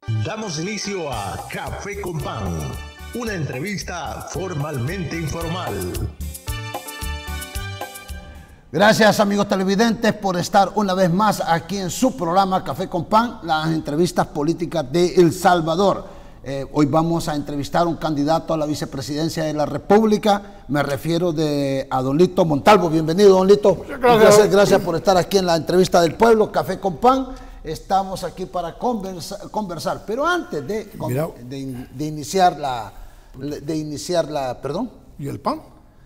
Damos inicio a Café con Pan, una entrevista formalmente informal. Gracias, amigos televidentes, por estar una vez más aquí en su programa Café con Pan, las entrevistas políticas de El Salvador. Hoy vamos a entrevistar a un candidato a la vicepresidencia de la República. Me refiero a don Lito Montalvo. Bienvenido, don Lito. Gracias. Gracias por estar aquí en la entrevista del pueblo, Café con Pan. Estamos aquí para conversar. Pero antes de iniciar la... ¿Perdón? ¿Y el pan?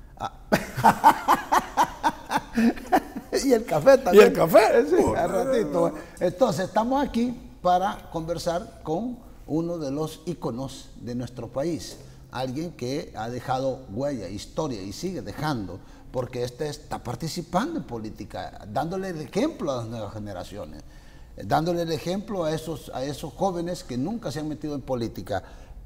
Y el café también. ¿Y el café? Sí, al ratito. Entonces, estamos aquí para conversar con uno de los íconos de nuestro país. Alguien que ha dejado huella, historia y sigue dejando, porque está participando en política, dándole el ejemplo a las nuevas generaciones, dándole el ejemplo a esos jóvenes que nunca se han metido en política.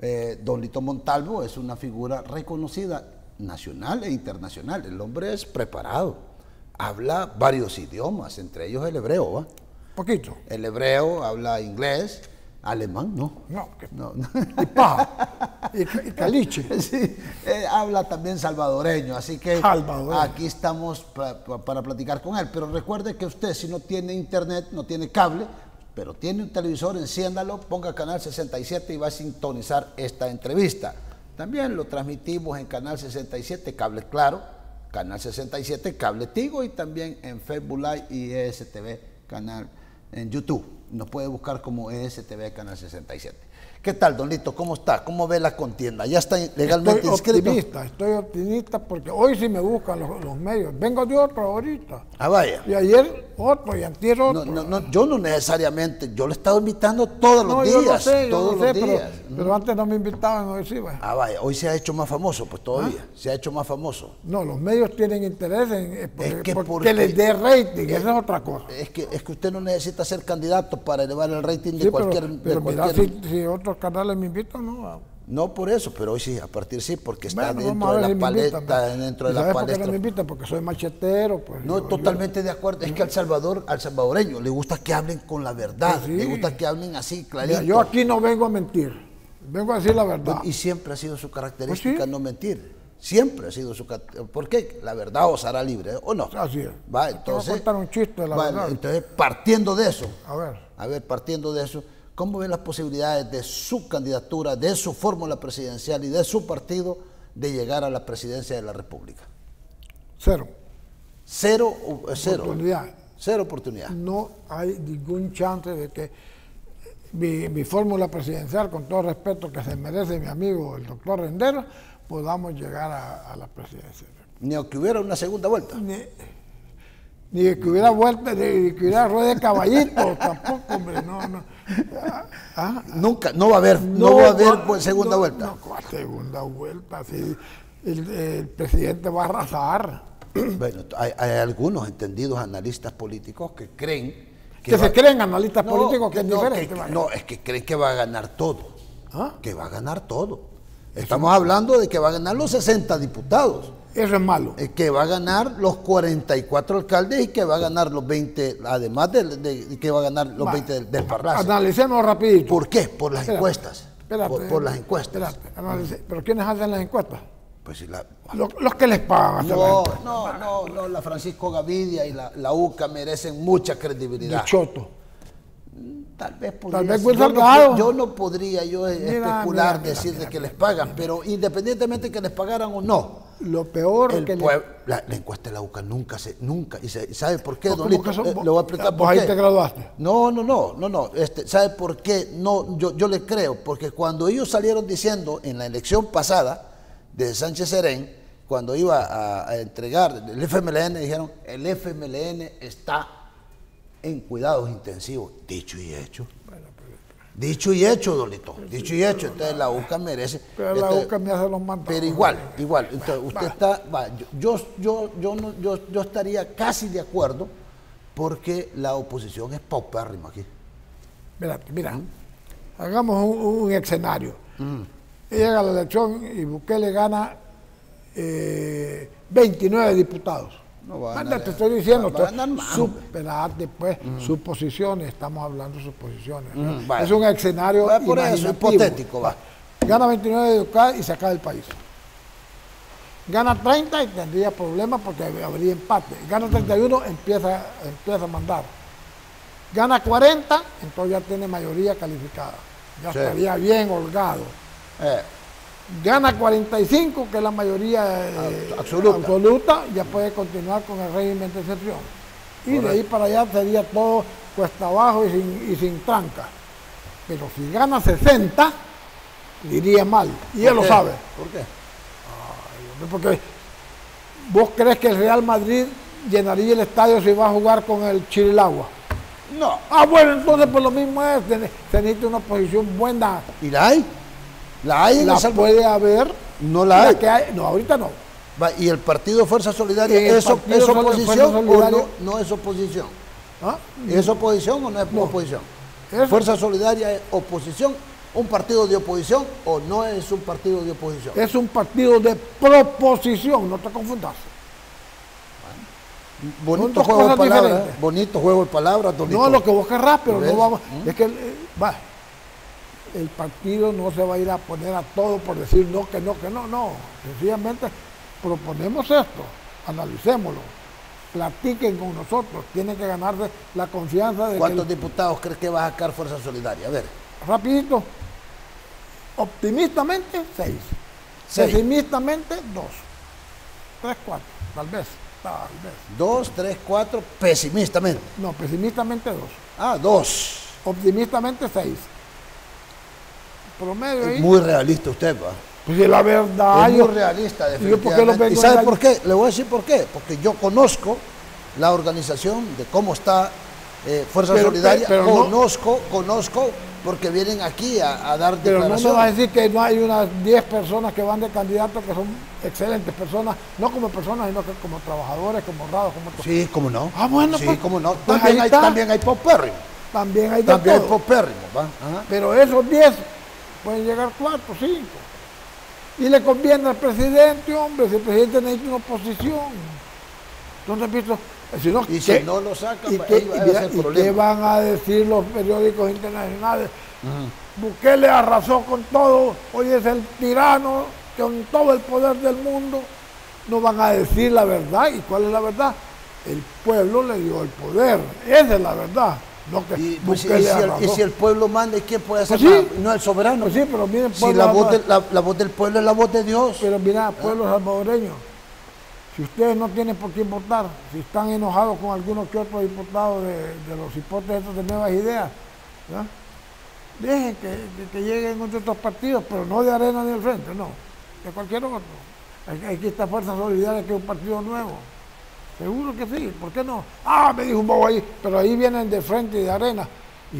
Don Lito Montalvo es una figura reconocida nacional e internacional. El hombre es preparado, habla varios idiomas, entre ellos el hebreo, ¿va? Poquito. El hebreo, habla inglés, alemán, ¿no? No. Y paja. Y caliche. Sí, habla también salvadoreño, así que aquí estamos para platicar con él. Pero recuerde que usted, si no tiene internet, no tiene cable, pero tiene un televisor, enciéndalo, ponga Canal 67 y va a sintonizar esta entrevista. También lo transmitimos en Canal 67, Cable Claro, Canal 67, Cable Tigo, y también en Facebook Live y ESTV, canal en YouTube. Nos puede buscar como ESTV Canal 67. ¿Qué tal, don Lito? ¿Cómo está? ¿Cómo ve la contienda? ¿Ya está legalmente inscrito? Estoy optimista porque hoy sí me buscan los medios. Vengo de otro ahorita. Ah, vaya. Y ayer otro y antier otro. No, yo no necesariamente. Yo le he estado invitando todos los días. Yo lo sé, todos los días. Pero antes no me invitaban, hoy sí. Vaya. Ah, vaya. Hoy se ha hecho más famoso, pues todavía. Se ha hecho más famoso. No, los medios tienen interés en porque les dé rating, esa es otra cosa. Es que usted no necesita ser candidato para elevar el rating de cualquier... Pero mira, si otros canales me invitan, no. No por eso, pero hoy sí, a partir sí, porque está dentro de la paleta, dentro de la palestra. ¿Por qué no me invitan? Porque soy machetero. Pues, no, totalmente de acuerdo. Es que al salvadoreño le gusta que hablen con la verdad, pues sí. Le gusta que hablen así, clarito. Mira, yo aquí no vengo a mentir, vengo a decir la verdad. Y siempre ha sido su característica, pues sí. No mentir. Siempre ha sido su característica. ¿Por qué? La verdad os hará libre, ¿o no? Así es. Va, entonces, te voy a contar un chiste de la verdad. Entonces, partiendo de eso. A ver, partiendo de eso, ¿cómo ven las posibilidades de su candidatura, de su fórmula presidencial y de su partido de llegar a la presidencia de la República? Cero. Cero. Oportunidad. Cero oportunidad. No hay ningún chance de que mi fórmula presidencial, con todo respeto que se merece mi amigo el doctor Rendero, podamos llegar a la presidencia. Ni aunque hubiera una segunda vuelta. Ni que hubiera vuelta, ni que hubiera rueda de caballito, tampoco, hombre, no. Nunca, no va a haber segunda vuelta. No, ¿cuál segunda vuelta? Si el presidente va a arrasar. Bueno, hay algunos entendidos analistas políticos que creen... se creen analistas políticos que es diferente. Es que creen que va a ganar todo. Que va a ganar todo. Estamos hablando de que va a ganar los 60 diputados. Eso es malo. Que va a ganar los 44 alcaldes y que va a ganar los 20, además de que va a ganar los 20 del Parlacen. Analicemos rapidito. ¿Por qué? Por las encuestas. Por las encuestas. ¿Pero quiénes hacen las encuestas? Pues si los que les pagan. No, la Francisco Gavidia y la UCA merecen mucha credibilidad. De choto. Tal vez yo no podría especular, decir de que les pagan, pero independientemente de que les pagaran o no. Lo peor es que la encuesta de la UCA nunca, y ¿sabe por qué, don Lito? Le voy a explicar por qué. ¿Vos ahí te graduaste? No. ¿Sabe por qué? No, yo le creo, porque cuando ellos salieron diciendo en la elección pasada de Sánchez Serén, cuando iba a entregar el FMLN, dijeron, el FMLN está en cuidados intensivos. Dicho y hecho. Dicho y hecho, don Lito. Dicho y hecho. Entonces la UCA merece. Pero la UCA me hace los mandados. Pero igual. Entonces usted está. Yo estaría casi de acuerdo porque la oposición es paupérrima aquí. Mira. Hagamos un escenario. Llega la elección y Bukele gana 29 diputados. No va a ganar, te estoy diciendo, va a ganar más. Esperate, pues, suposiciones, estamos hablando de suposiciones. Vale. Es un escenario por eso, hipotético, va. Gana 29 de Educar y se acaba el país. Gana 30 y tendría problemas porque habría empate. Gana 31, empieza a mandar. Gana 40, entonces ya tiene mayoría calificada. Ya estaría bien holgado. Gana 45, que es la mayoría absoluta, ya puede continuar con el régimen de excepción. Y de ahí para allá sería todo cuesta abajo y sin tranca. Pero si gana 60, iría mal. Y él lo sabe. ¿Por qué? Porque vos crees que el Real Madrid llenaría el estadio si va a jugar con el Chirilagua. No. Ah, bueno, entonces por lo mismo es, se necesita una posición buena. ¿Y la hay? ¿La hay? La puede haber. No la hay. No, ahorita no. ¿Y el partido Fuerza Solidaria es oposición o no es oposición? ¿Ah? ¿Es oposición o no es oposición? ¿Fuerza Solidaria es oposición, un partido de oposición o no es un partido de oposición? Es un partido de proposición, no te confundas. Bonito juego de palabras, bonito juego de palabras. No, lo que vos querrás, pero no vamos. Es que el partido no se va a ir a poner a todo por decir no. Sencillamente proponemos esto, analicémoslo, platiquen con nosotros, tienen que ganarse la confianza de ¿Cuántos diputados crees que va a sacar Fuerza Solidaria? A ver. Rapidito. Optimistamente, 6. Pesimistamente, 2. 3, 4, tal vez. 2, 3, 4, pesimistamente. No, pesimistamente 2. 2. Optimistamente 6. Promedio ahí. Muy realista usted, va. Pues es la verdad. Es muy realista, definitivamente. ¿Y sabe por qué? Le voy a decir por qué. Porque yo conozco la organización de cómo está Fuerza Solidaria. Conozco, porque vienen aquí a dar declaraciones. Pero no me va a decir que no hay unas 10 personas que van de candidatos que son excelentes personas, no como personas, sino que como trabajadores, como honrados, como... Sí, cómo no. Bueno, sí, pues, cómo no. Pues también hay popérrimo. También hay popérrimo, ¿va? Pero esos 10 pueden llegar 4, 5. Y le conviene al presidente, hombre, si el presidente necesita una oposición. Entonces, visto... Si no lo sacan, ¿qué van a decir los periódicos internacionales? Bukele arrasó con todo, hoy es el tirano con todo el poder del mundo. No van a decir la verdad. ¿Y cuál es la verdad? El pueblo le dio el poder, esa es la verdad. No que y si el pueblo manda, ¿y quién puede hacer nada? No el soberano. Pues sí, pero miren, si la voz del pueblo es la voz de Dios. Pero mira, pueblo salvadoreño, si ustedes no tienen por quién votar, si están enojados con algunos que otros diputados de los hipótesis de nuevas ideas, ¿ya? Dejen que lleguen otros partidos, pero no de Arena ni del Frente, no, de cualquier otro. Aquí está Fuerza Solidaria, que es un partido nuevo. Seguro que sí, ¿por qué no? Me dijo un bobo ahí, pero ahí vienen de Frente y de Arena, y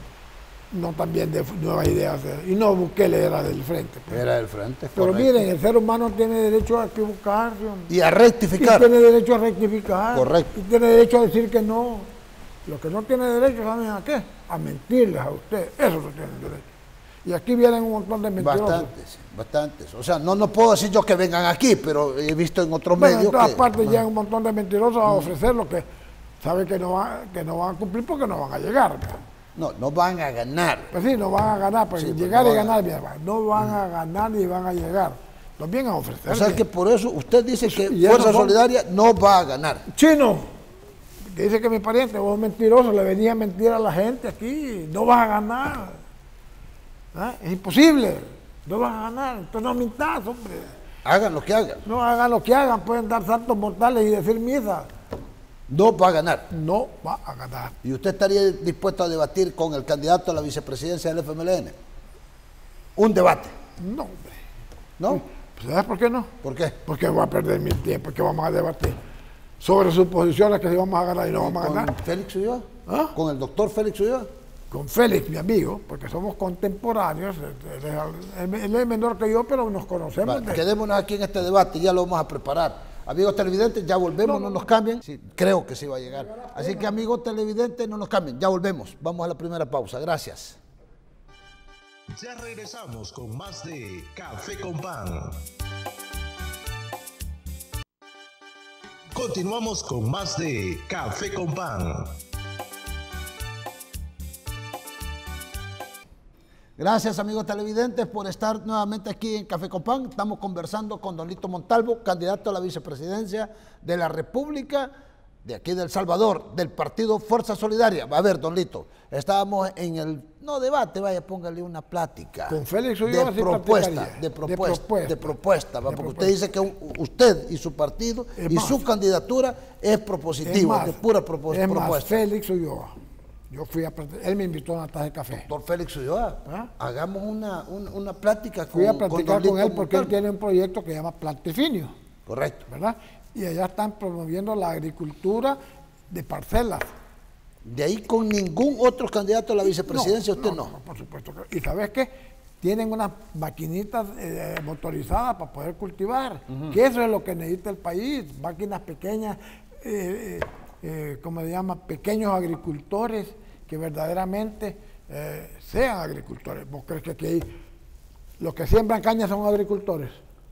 no también de nuevas ideas, y no Bukele era del Frente. Pues. Era del Frente, pero correcto. miren, el ser humano tiene derecho a equivocarse. Y a rectificar. Y tiene derecho a rectificar. Correcto. Y tiene derecho a decir que no. Lo que no tiene derecho, ¿saben a qué? A mentirles a usted. Eso no tienen derecho. Y aquí vienen un montón de mentirosos. Bastantes. O sea, no puedo decir yo que vengan aquí, pero he visto en otros medios en todas partes llegan un montón de mentirosos a ofrecer lo que saben que no van a cumplir porque no van a llegar. No van a ganar. Pues sí, no van a ganar, porque llegar y ganar, no van a ganar ni van a llegar. Los vienen a ofrecer. O sea que por eso usted dice que Fuerza Solidaria no va a ganar. Chino, que dice que mi pariente, vos mentiroso, le venía a mentir a la gente aquí, no vas a ganar. Es imposible, no vas a ganar, entonces no mintas, hombre. Hagan lo que hagan. No hagan lo que hagan, pueden dar saltos mortales y decir misa. No va a ganar. No va a ganar. ¿Y usted estaría dispuesto a debatir con el candidato a la vicepresidencia del FMLN? Un debate. No, hombre. ¿No? ¿Sabes por qué no? ¿Por qué? Porque voy a perder mi tiempo, que vamos a debatir sobre sus posiciones, que si vamos a ganar y no vamos a ganar. ¿Con Félix Ulloa? ¿Con el doctor Félix Ulloa? Con Félix, mi amigo, porque somos contemporáneos, él es menor que yo, pero nos conocemos. Quedémonos aquí en este debate, ya lo vamos a preparar. Amigos televidentes, ya volvemos, no nos cambien. Sí, creo que sí va a llegar. Así que amigos televidentes, no nos cambien, ya volvemos. Vamos a la primera pausa, gracias. Ya regresamos con más de Café con Pan. Continuamos con más de Café con Pan. Gracias, amigos televidentes, por estar nuevamente aquí en Café con Pan. Estamos conversando con don Lito Montalvo, candidato a la vicepresidencia de la República de aquí de El Salvador, del partido Fuerza Solidaria. A ver, don Lito, estábamos en el, no debate, vaya, póngale una plática. Con Félix Ulloa de propuesta, porque usted dice que usted y su partido y su candidatura es propositiva, de pura propuesta. Félix Ulloa. Yo fui él me invitó a una taza de café. Doctor Félix Ulloa, hagamos una plática con él. Fui a platicar con él porque él tiene un proyecto que se llama Plantifinio. Correcto. ¿Verdad? Y allá están promoviendo la agricultura de parcelas. De ahí con ningún otro candidato a la vicepresidencia no. Por supuesto. ¿Y sabes qué? Tienen unas maquinitas motorizadas para poder cultivar. Que eso es lo que necesita el país. Máquinas pequeñas, como se llama, pequeños agricultores que verdaderamente sean agricultores. ¿Vos crees que aquí los que siembran caña son agricultores?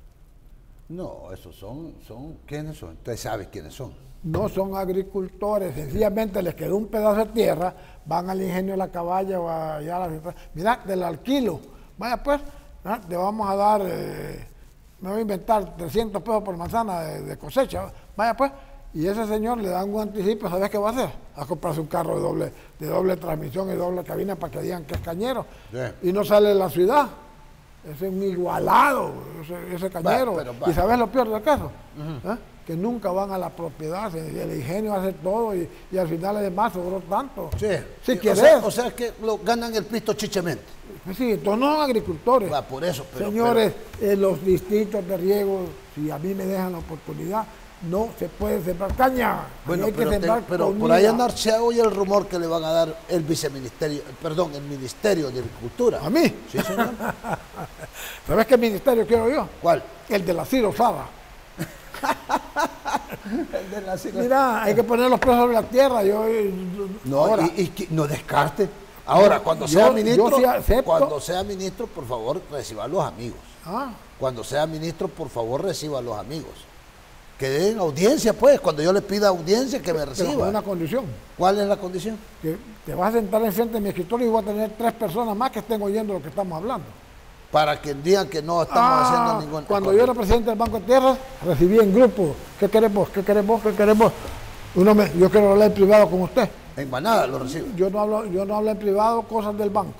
No, esos son, ¿quiénes son? Usted sabe quiénes son. No son agricultores, sencillamente les quedó un pedazo de tierra, van al ingenio de la Caballa o allá a la ciudad. Mira, del alquilo, vaya pues, te vamos a dar, me voy a inventar 300 pesos por manzana de cosecha, vaya pues, y ese señor le dan un anticipo, ¿sabes qué va a hacer? A comprarse un carro de doble transmisión y doble cabina para que digan que es cañero, y no sale de la ciudad. Es un igualado, ese cañero. ¿Y sabes lo peor del caso? Que nunca van a la propiedad, el ingenio hace todo y al final además sobró tanto. Sí. Si quieres. O sea que lo ganan el pisto chichemente. Sí, todos no son agricultores. Por eso. Señores, los distritos de riego, si a mí me dejan la oportunidad, no se puede sembrar caña. Bueno, hay que sembrar pero por ahí se oye el rumor que le van a dar el Ministerio de Agricultura. ¿A mí? Sí, señor. ¿Sabes qué ministerio quiero yo? ¿Cuál? El de la Ciro Saba. El de la Ciro. Mira, hay que poner los pies sobre la tierra. No descarte. Ahora, cuando sea ministro, por favor, reciba a los amigos. Cuando sea ministro, por favor, reciba a los amigos. Que den audiencia, pues, cuando yo le pida audiencia, que me reciba. Pero con una condición. ¿Cuál es la condición? Que te vas a sentar enfrente de mi escritorio y voy a tener 3 personas más que estén oyendo lo que estamos hablando. Para que digan que no estamos haciendo ningún... Cuando yo era presidente del Banco de Tierras, recibí en grupo. ¿Qué querés vos? ¿Qué querés vos? ¿Qué querés vos? Yo quiero hablar en privado con usted. En manada lo recibo. Yo no hablo en privado cosas del banco.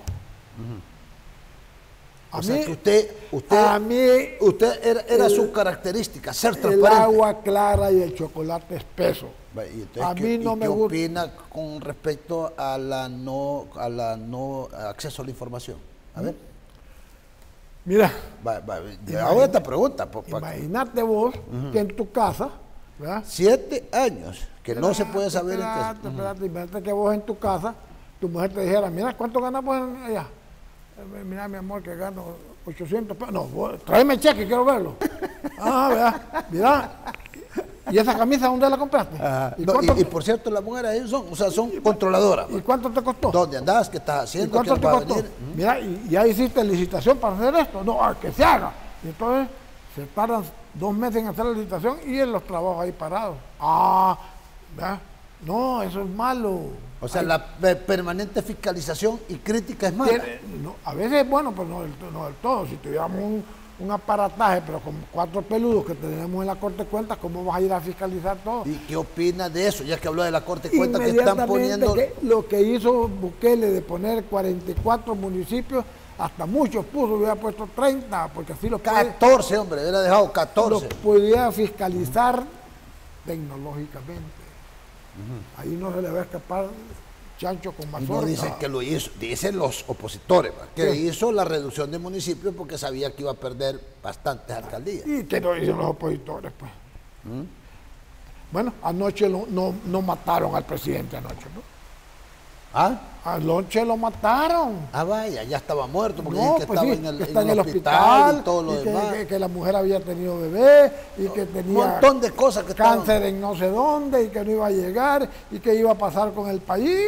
O sea que usted era su característica, ser transparente. El agua clara y el chocolate espeso. A mí no me gusta. ¿Qué opina con respecto a la no acceso a la información? A ver. Mira. Hago esta pregunta. Imagínate vos que en tu casa, ¿verdad? 7 años que no se puede saber. Espérate, imagínate que vos en tu casa, tu mujer te dijera, mira, ¿cuánto ganamos allá? Mira, mi amor, que gano 800 pesos. No, tráeme el cheque, quiero verlo. ¿Verdad? Mira. ¿Y esa camisa dónde la compraste? Y por cierto, las mujeres son controladoras. ¿Y cuánto te costó? ¿Dónde andás? ¿Qué estás haciendo? ¿Y cuánto te costó? Mira, ¿y ya hiciste licitación para hacer esto? No, que se haga. Y entonces se tardan 2 meses en hacer la licitación y en los trabajos ahí parados. ¿verdad? No, eso es malo. O sea, la permanente fiscalización y crítica es mala. A veces es bueno, pero no del todo. Si tuviéramos un aparataje, pero con 4 peludos que tenemos en la Corte de Cuentas, ¿cómo vas a ir a fiscalizar todo? ¿Y qué opina de eso? Ya que habló de la Corte de Cuentas, que están poniendo... Lo que hizo Bukele de poner 44 municipios, hasta muchos hubiera puesto 30, porque así los 14, hombre, hubiera dejado 14. Los podía fiscalizar tecnológicamente. Ahí no se le va a escapar chancho con mazorca. No dicen que lo hizo, dicen los opositores, que hizo la reducción de municipios porque sabía que iba a perder bastantes alcaldías. Y que lo dicen los opositores, pues. Bueno, anoche no mataron al presidente anoche, ¿no? Anoche lo mataron. Vaya, ya estaba muerto porque no, que pues estaba sí, en el hospital y todo lo demás. Que la mujer había tenido bebé y que tenía un montón de cosas que cáncer en no sé dónde y que no iba a llegar y que iba a pasar con el país.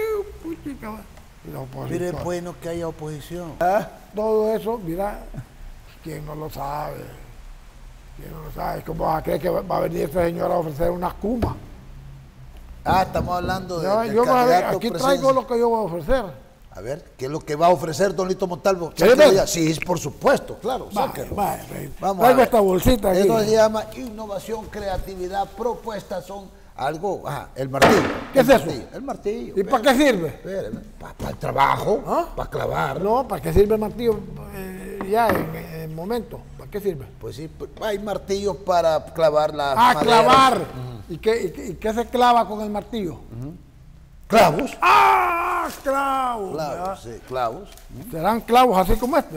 Pero es bueno que haya oposición. Todo eso, mira, ¿quién no lo sabe? No sabes cómo vas a creer que va a venir este señor a ofrecer una cuma. Estamos hablando de. Yo aquí traigo lo que yo voy a ofrecer. A ver, ¿qué es lo que va a ofrecer don Lito Montalvo? Sí, por supuesto, claro. Vamos traigo esta bolsita aquí. Esto se llama innovación, creatividad, propuestas, son algo. El martillo. ¿Qué es eso? El martillo. ¿Y para qué sirve? Para el trabajo, para clavar. No, ¿para qué sirve el martillo ya en el momento? ¿Para qué sirve? Pues sí, hay martillos para clavar las maderas. Clavar. ¿Y qué se clava con el martillo? Clavos. Clavos. Clavos, sí, clavos. ¿Serán clavos así como este?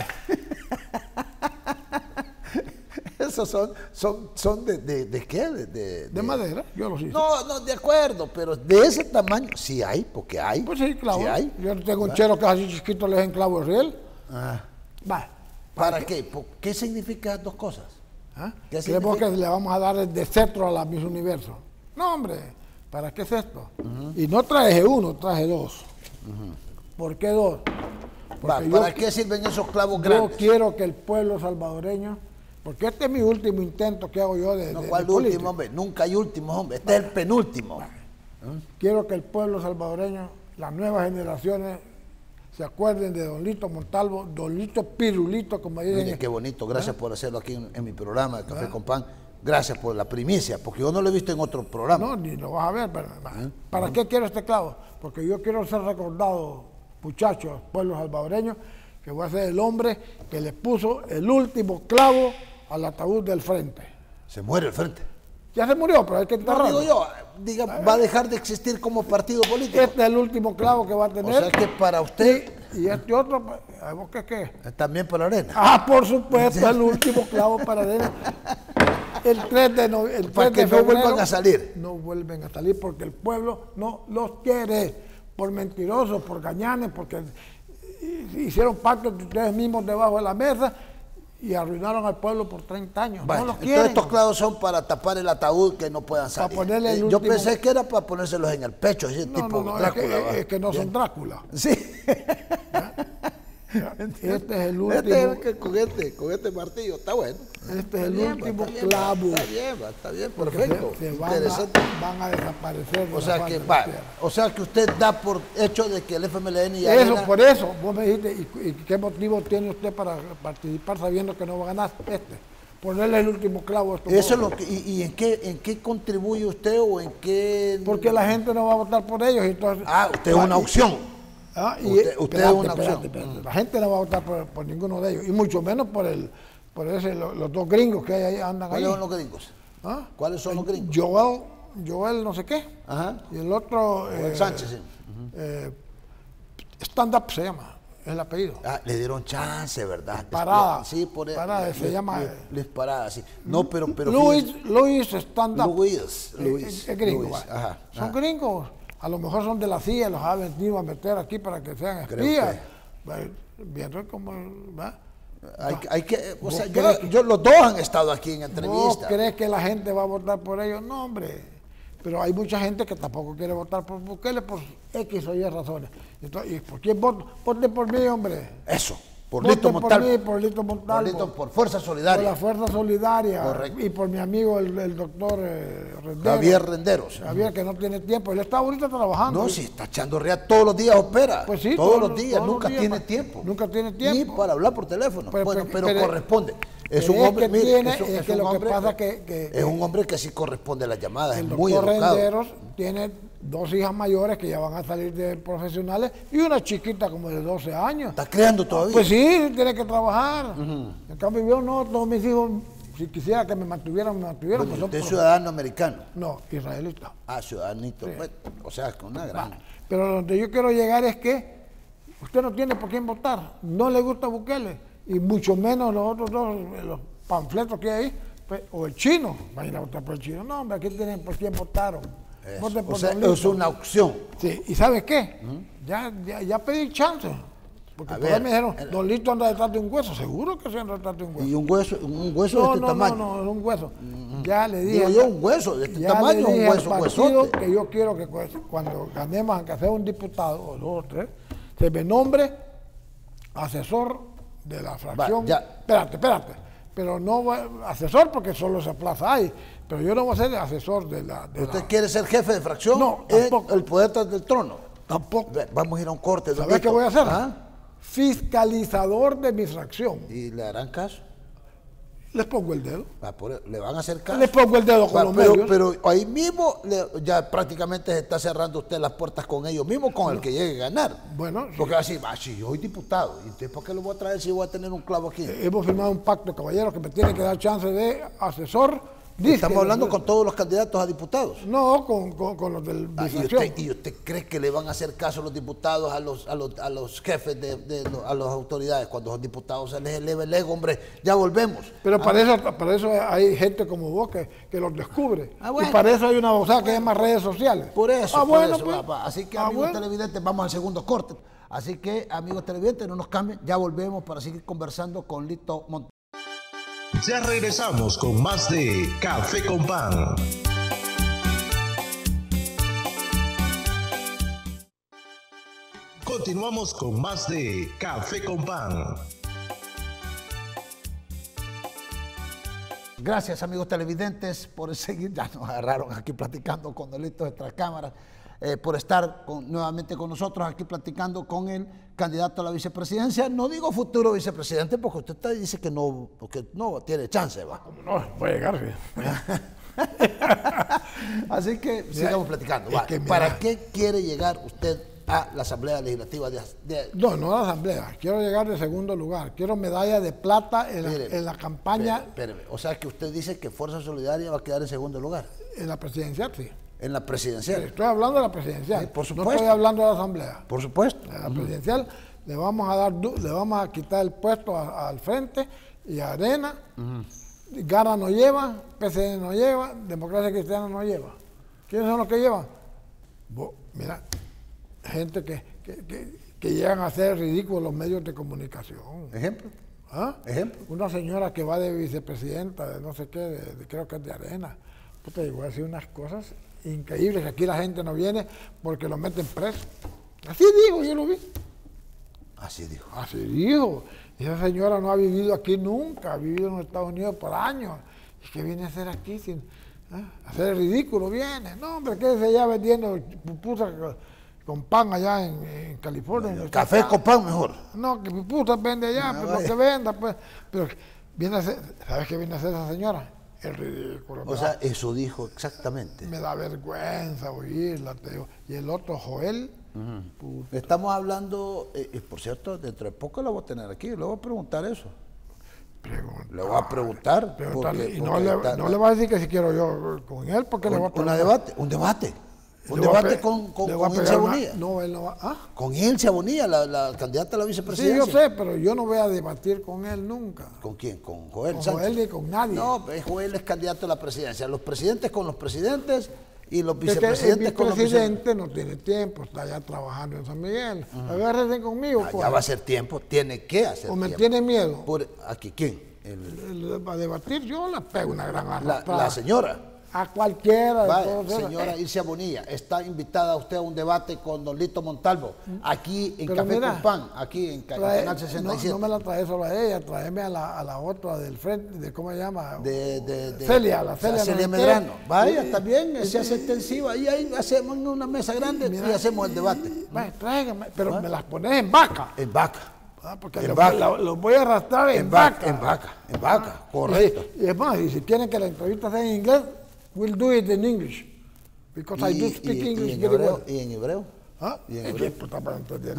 Esos son de qué? De madera, yo los hice. No, de acuerdo, pero de ese tamaño sí hay, porque hay. Pues sí, clavos. Sí hay. Yo tengo un chero que es así chiquito, le dejan clavo de riel. ¿Para qué? ¿Qué significan dos cosas? ¿Qué significa? Que le vamos a dar de cetro a la Miss Universo. No, hombre, ¿para qué es esto? Y no traje uno, traje dos. ¿Por qué dos? ¿Para qué sirven esos clavos grandes? Yo quiero que el pueblo salvadoreño, porque este es mi último intento que hago yo de ¿Cuál último, hombre? Nunca hay último, hombre. Este es el penúltimo. Quiero que el pueblo salvadoreño, las nuevas generaciones, se acuerden de don Lito Montalvo, don Lito Pirulito, como dicen. Mire, qué bonito. Gracias por hacerlo aquí en mi programa de Café con Pan. Gracias por la primicia, porque yo no lo he visto en otro programa. No, ni lo vas a ver. ¿Para qué quiero este clavo? Porque yo quiero ser recordado, muchachos, pueblos salvadoreños, que voy a ser el hombre que le puso el último clavo al ataúd del frente. Se muere el frente. Ya se murió, pero hay que enterrarlo. No, digo yo, va a dejar de existir como partido político. Este es el último clavo que va a tener. O sea que para usted... Y este otro, ¿vos qué? También para Arena. Por supuesto, el último clavo para Arena. El 3 de noviembre. Para que no vuelvan a salir. No vuelven a salir porque el pueblo no los quiere. Por mentirosos, por gañanes, porque hicieron pactos de ustedes mismos debajo de la mesa y arruinaron al pueblo por 30 años. Bueno, no los quieren. Entonces estos clavos son para tapar el ataúd que no puedan salir. Para ponerle el Yo último... pensé que era para ponérselos en el pecho, ese tipo Drácula. Es que no son Drácula. Sí. Este es el último. Con este martillo, está bueno. Este es el último clavo. Está bien, perfecto. Van a desaparecer. O sea que usted da por hecho de que el FMLN y Arena... Por eso, vos me dijiste, ¿y qué motivo tiene usted para participar sabiendo que no va a ganar ponerle el último clavo a esto? Eso es lo que, ¿y en qué contribuye usted o en qué...? Porque la gente no va a votar por ellos. Entonces, usted es una opción. Usted es una opción. La gente no va a votar por ninguno de ellos, y mucho menos por los dos gringos que ahí andan ahí. ¿Cuáles son los gringos? ¿Cuáles son los gringos? Joel no sé qué. Y el otro... Sánchez, sí. Stand Up se llama, es el apellido. Le dieron chance, ¿verdad? Parada. Sí, por eso. Parada, se llama... Luis Parada, sí. No, pero Luis Stand Up. Luis. Es gringo. Son gringos. A lo mejor son de la CIA, los ha venido a meter aquí para que sean espías. Viendo cómo... Hay que, o sea, los dos han estado aquí en entrevistas. ¿Vos crees que la gente va a votar por ellos? No, hombre. Pero hay mucha gente que tampoco quiere votar por Bukele por X o Y razones. Entonces, ¿y por quién voto? Vote por mí, hombre. Eso. Por Lito Montalvo. Por Lito Montalvo. Por Fuerza Solidaria. Por la Fuerza Solidaria. Correcto. Y por mi amigo el doctor Javier Renderos. Javier, que no tiene tiempo. Él está ahorita trabajando. No, si está echando real, todos los días opera. Pues sí. Todos los días, nunca tiene tiempo. Nunca tiene tiempo. Ni para hablar por teléfono. Pero corresponde. Es un hombre, es un hombre que sí corresponde a las llamadas, es muy educado. El doctor Renderos tiene 2 hijas mayores que ya van a salir de profesionales y una chiquita como de 12 años. ¿Está creando todavía? Pues sí, tiene que trabajar. En cambio yo no, todos mis hijos, si quisiera que me mantuvieran, Bueno, pues ¿usted es ciudadano americano? No, israelita. Ciudadanito, sí. Pues, o sea, con una gran... Pero donde yo quiero llegar es que usted no tiene por quién votar, no le gusta Bukele. Y mucho menos los otros dos, los panfletos que hay ahí, pues, o el chino, van a ir a votar por el chino. No, hombre, aquí tienen por quién votaron. Voten por es una opción. Sí, ¿y sabes qué? Ya pedí chance. Porque todavía me dijeron, don Lito anda detrás de un hueso. Seguro que se anda detrás de un hueso. ¿Y un hueso de este tamaño? No, es un hueso. Ya le dije. Digo yo, un hueso de este tamaño, un hueso, que yo quiero que cuando ganemos, aunque sea un diputado o 2 o 3, se me nombre asesor de la fracción. Espérate. pero no asesor porque solo esa plaza hay, pero yo no voy a ser asesor de la... ¿Usted quiere ser jefe de fracción? No, tampoco. El poder del trono. Tampoco. Vamos a ir a un corte. ¿Sabes qué voy a hacer? ¿Ah? Fiscalizador de mi fracción. ¿Y le harán caso? Les pongo el dedo. ¿Le van a hacer caso? Les pongo el dedo con los medios. Pero ahí mismo ya prácticamente se está cerrando usted las puertas con ellos mismos, con el que llegue a ganar. Bueno, porque va a decir, si yo soy diputado, ¿y usted por qué lo voy a traer si voy a tener un clavo aquí? Hemos firmado un pacto, caballero, que me tiene que dar chance de asesor. Estamos hablando con todos los candidatos a diputados. No, con los del ¿Y usted cree que le van a hacer caso a los diputados, a los jefes, a las autoridades? Cuando son diputados se les eleva el ego, hombre, ya volvemos. Pero para eso hay gente como vos que los descubre. Bueno. Y para eso hay una cosa que se llama redes sociales. Por eso. Bueno, pues. Así que, amigos televidentes, vamos al segundo corte. Así que, amigos televidentes, no nos cambien, ya volvemos para seguir conversando con Lito Montalvo. Ya regresamos con más de Café con Pan. Continuamos con más de Café con Pan. Gracias, amigos televidentes, por seguir. Ya nos agarraron aquí platicando con Delito de tras cámaras, por estar nuevamente con nosotros aquí platicando con el candidato a la vicepresidencia. No digo futuro vicepresidente porque usted dice que no tiene chance, ¿va? No, puede llegar. Así que sigamos platicando. ¿Para qué quiere llegar usted a la Asamblea Legislativa No a la Asamblea. Quiero llegar de segundo lugar. Quiero medalla de plata en la campaña. Espéreme. O sea que usted dice que Fuerza Solidaria va a quedar en segundo lugar. En la presidencial, sí. En la presidencial. Sí, estoy hablando de la presidencial. Sí, por supuesto. No estoy hablando de la Asamblea. Por supuesto. En la presidencial le vamos a quitar el puesto al Frente y a Arena. Gana no lleva, PCN no lleva, Democracia Cristiana no lleva. ¿Quiénes son los que llevan? Mira, gente que llegan a hacer ridículos los medios de comunicación. ¿Ejemplo? ¿Ah? ¿Ejemplo? Una señora que va de vicepresidenta, de no sé qué, creo que es de Arena. Puta, voy a decir unas cosas increíbles, que aquí la gente no viene porque lo meten preso. Así digo, yo lo vi. Así dijo. Así dijo. Y esa señora no ha vivido aquí nunca, ha vivido en los Estados Unidos por años. ¿Y qué viene a hacer aquí sin hacer el ridículo? Viene. No, hombre, quédese allá vendiendo pupusas con pan allá en California. No, café con pan mejor. No, que pupusas vende allá, No, pero que venda, pues. Pero viene a hacer, ¿sabes qué viene a hacer esa señora? El ridículo. O sea, eso dijo exactamente. Me da vergüenza oírla, te digo. Y el otro, Joel. Estamos hablando, por cierto, dentro de poco lo voy a tener aquí, le voy a preguntar eso. Le voy a preguntar. Y no le va a decir que si quiero yo con él, porque le voy a preguntar. Un debate con Ilse Bonilla. No, él no va. Con Ilse Bonilla, la candidata a la vicepresidencia. Sí, yo sé, pero yo no voy a debatir con él nunca. ¿Con quién? ¿Con Joel Con Sánchez? Joel ni con nadie. No, Joel es candidato a la presidencia. Los presidentes con los presidentes y los vicepresidentes con los vicepresidentes. El vicepresidente no tiene tiempo, está ya trabajando en San Miguel. Agárrense conmigo. Ya va a ser tiempo, tiene que hacer tiempo. ¿O me tiene miedo? ¿Aquí quién? A debatir yo le pego una gran arrastrada. La señora. A cualquiera. Vaya, señora Ilse Bonilla, está invitada usted a un debate con don Lito Montalvo, aquí en Café con Pan, aquí en Canal 67. No me la trae solo a ella, tráeme a la otra del frente, ¿cómo se llama? Celia, la Celia Medrano. Vaya, está bien, se hace extensiva, y ahí hacemos una mesa grande y hacemos el debate. Vaya, tráigame, pero me las pones en vaca. En vaca. Porque los voy a arrastrar en vaca. En vaca, correcto. Y es más, y si quieren que la entrevista sea en inglés, we'll do it in English. Because I do speak English very well. ¿Y en hebreo? ¿Ah? ¿Y en hebreo? Está para entender.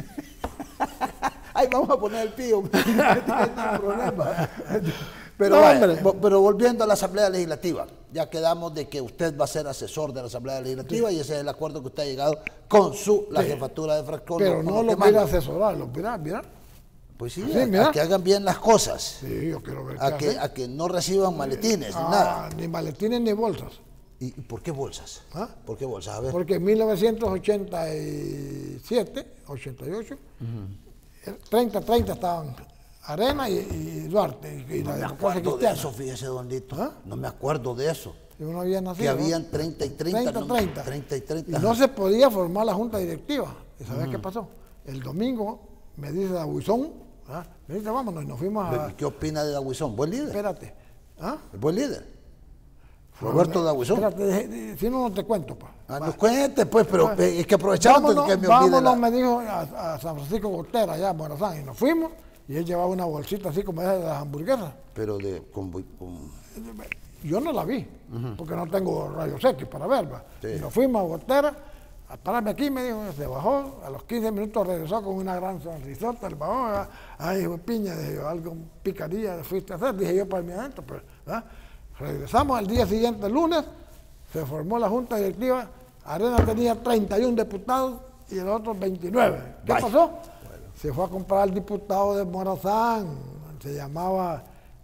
Ay, vamos a poner el pío. No hay problema. Pero volviendo a la Asamblea Legislativa, ya quedamos de que usted va a ser asesor de la Asamblea Legislativa y ese es el acuerdo que usted ha llegado con la jefatura de fracción. Pero no lo voy a asesorar, lo mirar. Pues sí, a que hagan bien las cosas. Sí, yo quiero ver a que no reciban maletines ni nada. Ni maletines ni bolsas. ¿Y por qué bolsas? ¿Por qué bolsas? A ver. Porque en 1987, 88, 30 estaban Arena y Duarte. Y no me acuerdo de eso, fíjese, don Lito. No me acuerdo de eso. Yo no había nacido. Que habían 30 y 30. 30 y 30. Y no se podía formar la junta directiva. ¿Y sabes qué pasó? El domingo me dice a Buizón, ¿Ah? Me dice, vámonos, y nos fuimos a... ¿Qué opina de Daguizón? ¿Buen líder? Espérate. ¿Ah? ¿Buen líder? Roberto Daguizón. Espérate, si no te cuento, pues. No cuente, pues, pero es que aprovechamos que me olvide. Vámonos, me dijo, a San Francisco Gotera, allá en Morazán, y nos fuimos, y él llevaba una bolsita así como esa de las hamburguesas. Pero Yo no la vi, porque no tengo rayos X para verla. Sí. Y nos fuimos a Gotera, a pararme aquí, me dijo, se bajó, a los 15 minutos regresó con una gran sonrisota, el bajó, ay, piña, dije yo, algo picaría fuiste a hacer, dije yo para mí adentro, pero, ¿verdad? Regresamos al día siguiente, el lunes, se formó la junta directiva, Arena tenía 31 diputados y el otro 29. ¿Qué pasó? Bueno. Se fue a comprar al diputado de Morazán, se llamaba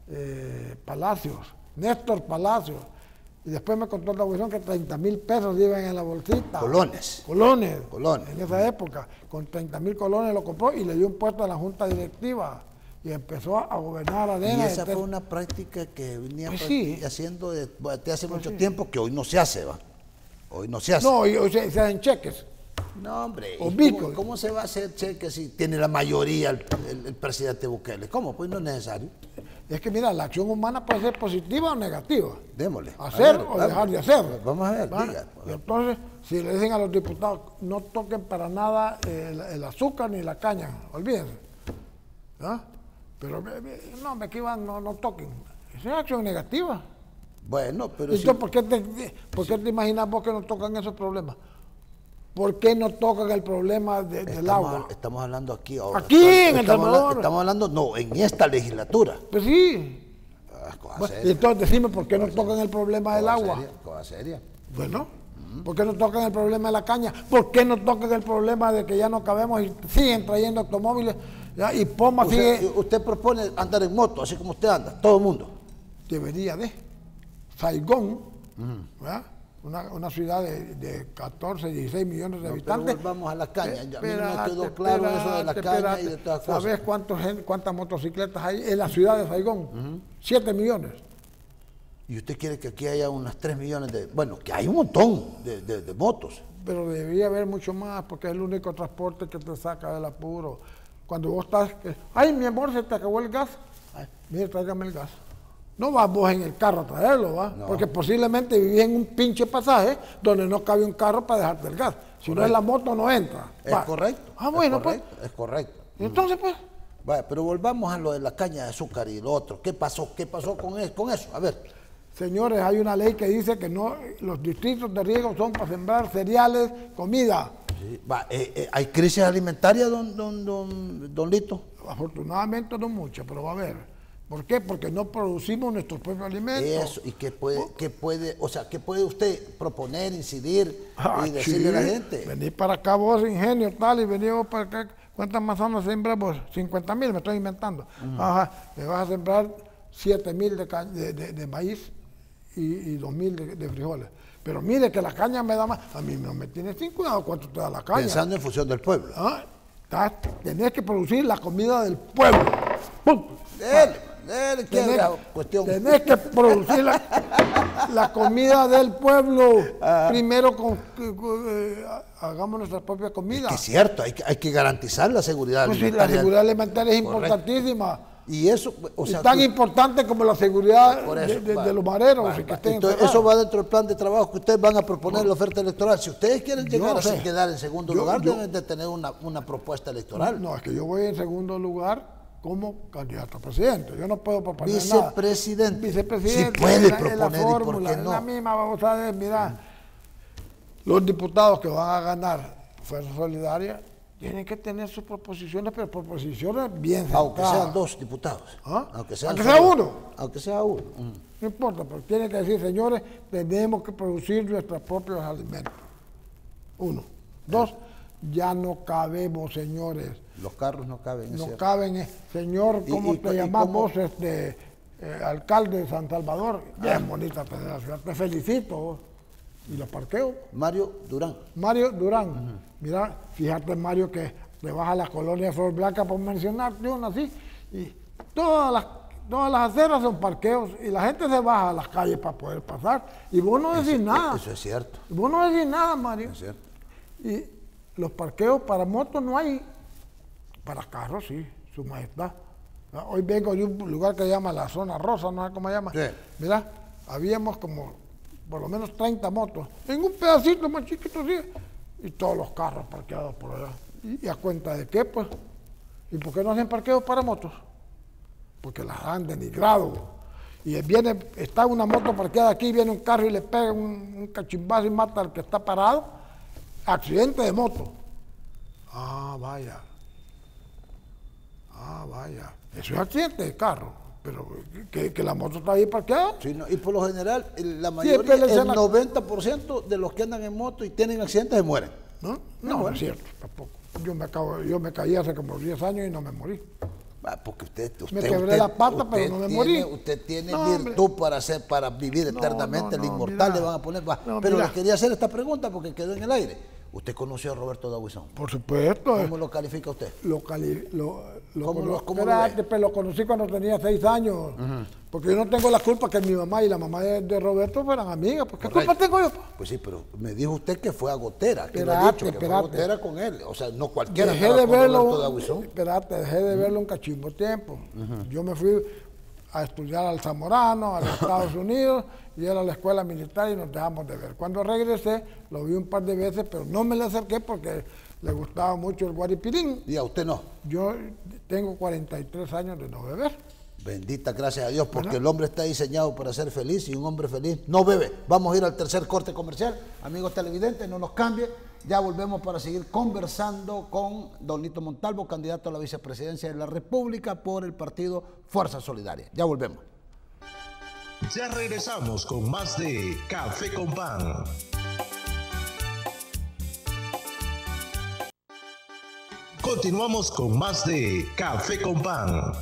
Palacios, Néstor Palacios, y después me contó la cuestión que 30,000 pesos iban en la bolsita. Colones. En esa época, con 30,000 colones lo compró y le dio un puesto a la junta directiva. Y empezó a gobernar Arena. Y esa fue una práctica que venía haciendo desde hace mucho tiempo, que hoy no se hace, ¿va? Hoy no se hace. No, hoy se hacen cheques. No, hombre. ¿Cómo se va a hacer cheques si tiene la mayoría el presidente Bukele? ¿Cómo? Pues no es necesario. Es que mira, la acción humana puede ser positiva o negativa. Démosle. Hacer o dejar de hacer. Vamos a ver, diga. Y entonces, si le dicen a los diputados, no toquen para nada el azúcar ni la caña, olvídense. ¿Ah? Pero no, me equivan, no toquen. Es una acción negativa. Bueno, pero entonces, ¿por qué te imaginas vos que no tocan esos problemas? ¿Por qué no tocan el problema del agua? Estamos hablando aquí ahora. Aquí, en El Salvador. Estamos hablando, no, en esta legislatura. Pues sí. Y entonces decime, ¿por qué no tocan el problema del agua? Cosa seria. Bueno, ¿por qué no tocan el problema de la caña? ¿Por qué no tocan el problema de que ya no cabemos y siguen trayendo automóviles? ¿Ya? Y Poma sigue... Usted propone andar en moto, así como usted anda, todo el mundo. Debería de. Saigón, ¿verdad? Una ciudad de 14, 16 millones de habitantes. Pero vamos a la caña. A mí no me quedó claro eso de la caña y de todas cosas. ¿Sabes cuántas motocicletas hay en la ciudad de Saigón? 7 millones. Y usted quiere que aquí haya unas 3 millones de... Bueno, que hay un montón de motos. Pero debería haber mucho más, porque es el único transporte que te saca del apuro. Cuando vos estás... Ay, mi amor, se te acabó el gas. Ay, mire, tráigame el gas. No vas vos en el carro a traerlo, ¿va? No. Porque posiblemente vivís en un pinche pasaje donde no cabe un carro para dejarte el gas. Si no es la moto, no entra. Es correcto. Bueno, es correcto, pues. Es correcto. Entonces, pues... Vaya, pero volvamos a lo de la caña de azúcar y lo otro. ¿Qué pasó? ¿Qué pasó con eso? A ver. Señores, hay una ley que dice que no, los distritos de riego son para sembrar cereales, comida. Sí. ¿Hay crisis alimentaria, don Lito? Afortunadamente no mucha, pero va a haber. ¿Por qué? Porque no producimos nuestros propios alimentos. Eso, ¿y qué puede usted proponer, incidir y decirle a la gente? Venís para acá vos, ingenio, tal, y venís vos para acá. ¿Cuántas manzanas sembras vos? 50,000, me estoy inventando. Ajá, me vas a sembrar 7,000 de maíz y 2,000 de frijoles. Pero mire que la caña me da más. A mí no me tiene sin cuidado cuánto te da la caña. Pensando en función del pueblo. Tenés que producir la comida del pueblo. ¡Pum! Tenés que producir la comida del pueblo. Primero hagamos nuestra propia comida. Es cierto, hay que garantizar la seguridad alimentaria. Sí, la seguridad alimentaria es importantísima. Y eso, tan importante como la seguridad de los mareros. Entonces, eso va dentro del plan de trabajo que ustedes van a proponer en la oferta electoral. Si ustedes quieren llegar a quedar en segundo lugar, deben de tener una propuesta electoral. No, es que yo voy en segundo lugar como candidato a presidente. Yo no puedo proponer nada. Vicepresidente. Sí puede proponer, ¿y por qué no? Es la misma, vamos a ver, mira, los diputados que van a ganar Fuerza Solidaria tienen que tener sus proposiciones, pero proposiciones bien centradas. Aunque sean 2 diputados. Aunque sea uno. Aunque sea uno. No importa, pero tiene que decir, señores, tenemos que producir nuestros propios alimentos. 1. 2, ya no cabemos, señores. Los carros no caben. No caben. Señor, ¿cómo te llamamos, alcalde de San Salvador? Bien bonita tener la ciudad. Te felicito. ¿Y los parqueos? Mario Durán. Mira, fíjate, Mario, que te vas a la colonia de Flor Blanca, por mencionarte una así, y todas las aceras son parqueos, y la gente se baja a las calles para poder pasar, y vos no decís nada. Eso es cierto. Y vos no decís nada, Mario. Es cierto. Y los parqueos para motos no hay, para carros sí, su majestad. Hoy vengo de un lugar que se llama la Zona Rosa, no sé cómo se llama. Sí. Mira, habíamos como por lo menos 30 motos, en un pedacito más chiquito así, y todos los carros parqueados por allá. ¿Y a cuenta de qué, pues? ¿Y por qué no hacen parqueos para motos? Porque las han denigrado. Y está una moto parqueada aquí, viene un carro y le pega un cachimbazo y mata al que está parado. Accidente de moto. Ah, vaya. Eso es accidente de carro. Pero que la moto está ahí parqueada. Sí, no, y por lo general, la mayoría, el 90% de los que andan en moto y tienen accidentes se mueren. No es cierto, tampoco. Yo me caí hace como 10 años y no me morí. Porque me quebré la pata, pero no me morí. Usted tiene virtud para vivir eternamente, el inmortal le van a poner. Pero le quería hacer esta pregunta porque quedó en el aire. ¿Usted conoció a Roberto D'Aubuisson? Por supuesto. ¿Cómo lo califica usted? Lo conocí cuando tenía 6 años. Porque yo no tengo la culpa que mi mamá y la mamá de Roberto fueran amigas. ¿Qué culpa tengo yo? Pues sí, pero me dijo usted que fue a Gotera. Que fue a Gotera con él. O sea, no cualquiera. Dejé de verlo un cachimbo tiempo. Yo me fui a estudiar al Zamorano, a los Estados Unidos, y era a la escuela militar y nos dejamos de ver. Cuando regresé, lo vi un par de veces, pero no me le acerqué porque le gustaba mucho el guaripirín. ¿Y a usted no? Yo tengo 43 años de no beber. Bendita gracias a Dios, porque el hombre está diseñado para ser feliz y un hombre feliz no bebe. Vamos a ir al tercer corte comercial. Amigos televidentes, no nos cambie. Ya volvemos para seguir conversando con don Lito Montalvo, candidato a la vicepresidencia de la República por el partido Fuerza Solidaria. Ya volvemos. Ya regresamos con más de Café con Pan. Continuamos con más de Café con Pan.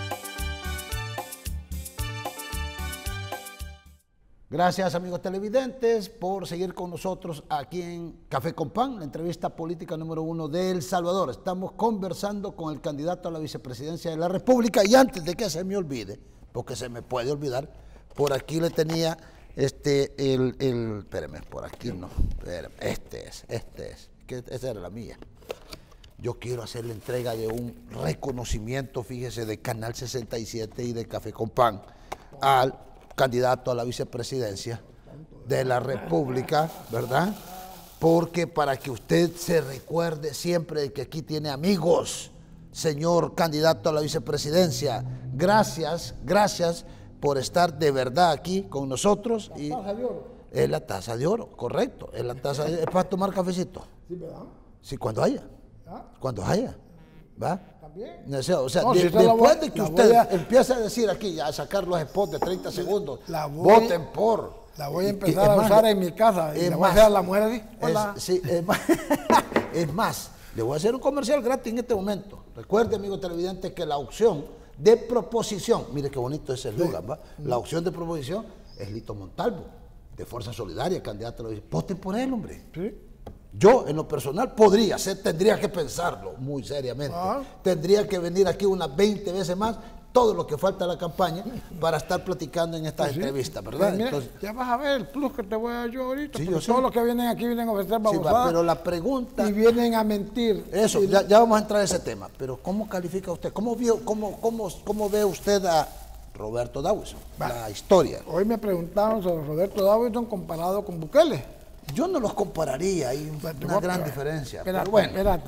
Gracias, amigos televidentes, por seguir con nosotros aquí en Café con Pan, la entrevista política número 1 de El Salvador. Estamos conversando con el candidato a la vicepresidencia de la República y antes de que se me olvide, porque se me puede olvidar, por aquí le tenía espéreme, por aquí no, espéreme, este es, que esa era la mía. Yo quiero hacer la entrega de un reconocimiento, fíjese, de Canal 67 y de Café con Pan al candidato a la vicepresidencia de la República, ¿verdad? Porque para que usted se recuerde siempre de que aquí tiene amigos, señor candidato a la vicepresidencia. Gracias por estar de verdad aquí con nosotros. La taza de oro. Es la taza de oro, correcto. Es la taza de oro. ¿Es para tomar cafecito? Sí, ¿verdad? Sí, cuando haya. Cuando haya. ¿Va? También. O sea, no, después de que usted empiece a decir aquí, a sacar los spots de 30 segundos, voten por. La voy a empezar a usar en mi casa y le voy a hacer a la mujer así. Sí, es más, le voy a hacer un comercial gratis en este momento. Recuerde, amigo televidente, que la opción de proposición, mire qué bonito es el lugar, ¿va? La opción de proposición es Lito Montalvo, de Fuerza Solidaria, candidato a la vicepresidencia. Voten por él, hombre. Sí. Yo, en lo personal, tendría que pensarlo muy seriamente. Tendría que venir aquí unas 20 veces más, todo lo que falta a la campaña, para estar platicando en estas entrevistas, ¿verdad? Mira, entonces, ya vas a ver el plus que te voy a dar yo ahorita. Sí, todos los que vienen aquí vienen a ofrecer babosadas. Pero la pregunta... Y vienen a mentir. Eso, ya vamos a entrar en ese tema. Pero ¿cómo califica usted? ¿Cómo ve usted a Roberto D'Aubuisson? La historia. Hoy me preguntaron sobre Roberto D'Aubuisson comparado con Bukele. Yo no los compararía, hay una gran diferencia. Espérate.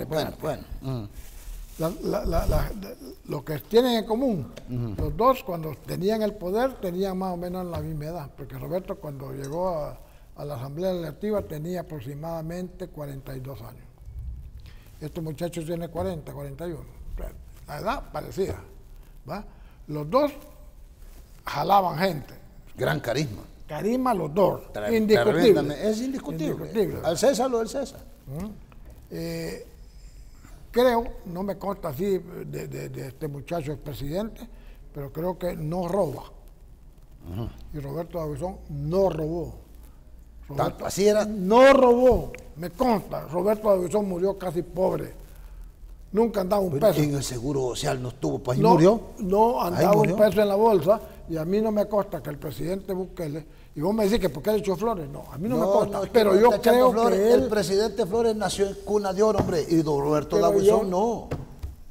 Lo que tienen en común, los dos cuando tenían el poder tenían más o menos la misma edad, porque Roberto cuando llegó a la Asamblea Legislativa tenía aproximadamente 42 años. Estos muchachos tienen 40, 41, la edad parecida, ¿va? Los dos jalaban gente. Gran carisma. Carisma los dos, indiscutible. Es indiscutible. Al César lo del César. Creo, no me consta así de este muchacho expresidente, pero creo que no roba. Y Roberto D'Aubuisson no robó. Así era. No robó, me consta. Roberto D'Aubuisson murió casi pobre. Nunca andaba un peso. En el Seguro Social no estuvo, pues ahí murió. No andaba un peso en la bolsa, y a mí no me consta que el presidente Bukele, y vos me decís que porque él echó flores, no, a mí no me consta, pero yo creo que el presidente Flores nació en cuna de oro, hombre, y don Roberto D'Aubuisson no.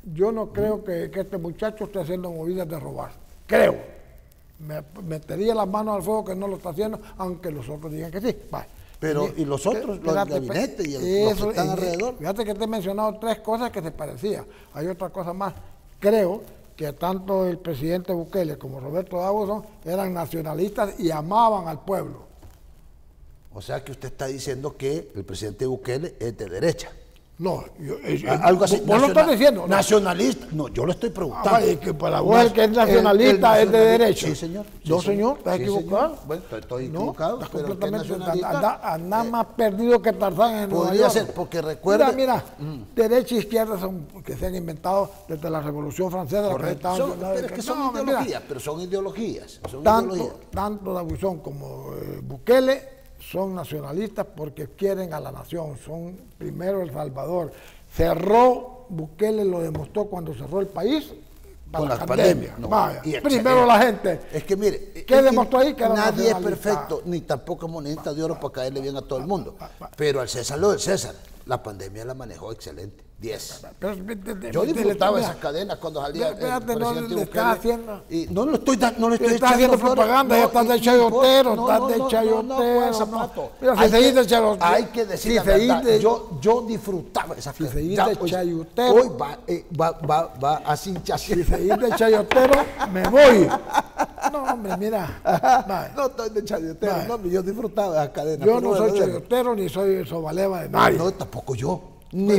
yo no creo que este muchacho esté haciendo movidas de robar. Creo. Me metería las manos al fuego que no lo está haciendo, aunque los otros digan que sí. Vale. Pero, ¿y los otros, los gabinetes y los que están alrededor? Fíjate que te he mencionado 3 cosas que se parecían. Hay otra cosa más. Creo que tanto el presidente Bukele como Roberto Dawson eran nacionalistas y amaban al pueblo. O sea que usted está diciendo que el presidente Bukele es de derecha. No, algo así. ¿Vos lo estás diciendo? Nacionalista. No, yo lo estoy preguntando. Y que para vos el que es nacionalista es de derecha. Sí, señor. No, señor, estás equivocado. Señor. Bueno, estoy equivocado. Estás pero completamente. Anda más perdido que Tarzán en Nueva York. Podría ser, porque recuerda. Mira, derecha e izquierda son que se han inventado desde la Revolución Francesa. Pero es que son ideologías, pero son ideologías. Tanto Dawson como Bukele son nacionalistas porque quieren a la nación, son primero El Salvador. Bukele lo demostró cuando cerró el país para la pandemia. No, vaya, primero la gente. Es que mire, ¿qué demostró ahí? Que nadie es perfecto, ni tampoco es monedita de oro para caerle bien a todo el mundo. Pero al César lo del César, la pandemia la manejó excelente. 10. Yo disfrutaba esas cadenas cuando salía el presidente Bukele. Y no le estoy haciendo propaganda, ya estás de chayotero, estás de chayotero. Mira, si seguís de chayotero. Hay que decir la verdad, yo disfrutaba esas cadenas. Si seguís de chayotero. Hoy va a cinchar. Si seguís de chayotero, me voy. No, hombre, mira. No estoy de chayotero, no, yo disfrutaba esas cadenas. Yo no soy chayotero ni soy sobaleva de nadie. No, tampoco yo. Ni